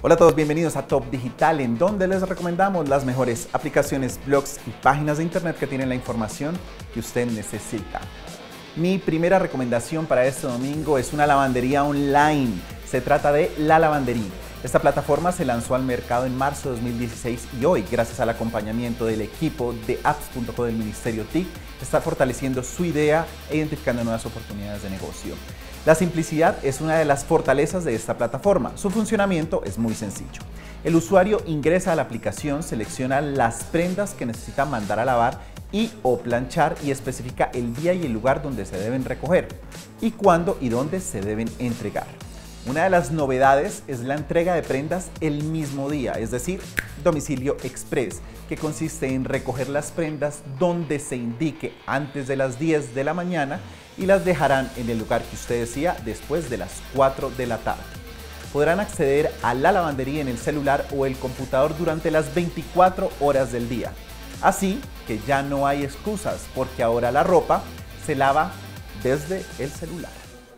Hola a todos, bienvenidos a Top Digital, en donde les recomendamos las mejores aplicaciones, blogs y páginas de internet que tienen la información que usted necesita. Mi primera recomendación para este domingo es una lavandería online. Se trata de La Lavandería. Esta plataforma se lanzó al mercado en marzo de 2016 y hoy, gracias al acompañamiento del equipo de apps.co del Ministerio TIC, está fortaleciendo su idea e identificando nuevas oportunidades de negocio. La simplicidad es una de las fortalezas de esta plataforma. Su funcionamiento es muy sencillo. El usuario ingresa a la aplicación, selecciona las prendas que necesita mandar a lavar o planchar y especifica el día y el lugar donde se deben recoger y cuándo y dónde se deben entregar. Una de las novedades es la entrega de prendas el mismo día, es decir, domicilio express, que consiste en recoger las prendas donde se indique antes de las 10 de la mañana y las dejarán en el lugar que usted decida después de las 4 de la tarde. Podrán acceder a la lavandería en el celular o el computador durante las 24 horas del día. Así que ya no hay excusas, porque ahora la ropa se lava desde el celular.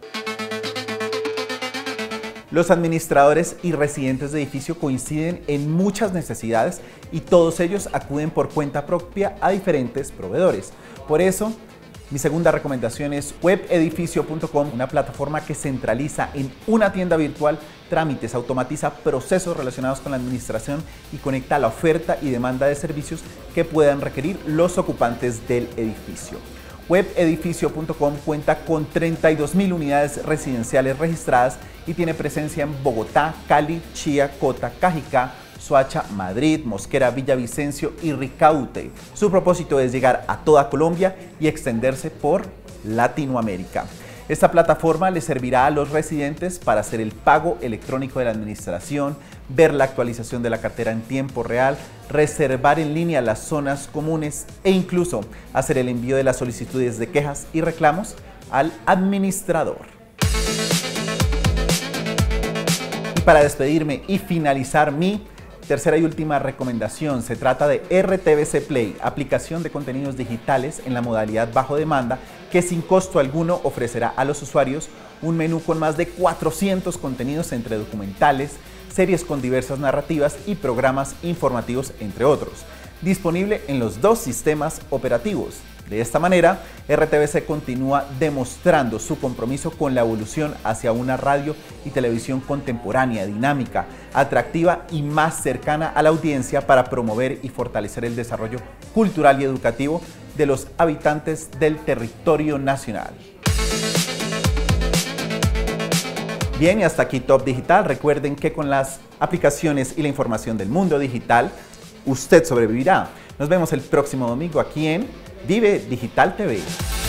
Los administradores y residentes de edificio coinciden en muchas necesidades y todos ellos acuden por cuenta propia a diferentes proveedores. Por eso, mi segunda recomendación es webedificio.com, una plataforma que centraliza en una tienda virtual trámites, automatiza procesos relacionados con la administración y conecta la oferta y demanda de servicios que puedan requerir los ocupantes del edificio. Webedificio.com cuenta con 32.000 unidades residenciales registradas y tiene presencia en Bogotá, Cali, Chía, Cota, Cajicá, Soacha, Madrid, Mosquera, Villavicencio y Ricaurte. Su propósito es llegar a toda Colombia y extenderse por Latinoamérica. Esta plataforma le servirá a los residentes para hacer el pago electrónico de la administración, ver la actualización de la cartera en tiempo real, reservar en línea las zonas comunes e incluso hacer el envío de las solicitudes de quejas y reclamos al administrador. Y para despedirme y finalizar mi tercera y última recomendación, se trata de RTVC Play, aplicación de contenidos digitales en la modalidad bajo demanda que sin costo alguno ofrecerá a los usuarios un menú con más de 400 contenidos entre documentales, series con diversas narrativas y programas informativos, entre otros. Disponible en los dos sistemas operativos. De esta manera, RTVC continúa demostrando su compromiso con la evolución hacia una radio y televisión contemporánea, dinámica, atractiva y más cercana a la audiencia para promover y fortalecer el desarrollo cultural y educativo de los habitantes del territorio nacional. Bien, y hasta aquí Top Digital. Recuerden que con las aplicaciones y la información del mundo digital, usted sobrevivirá. Nos vemos el próximo domingo aquí en Vive Digital TV.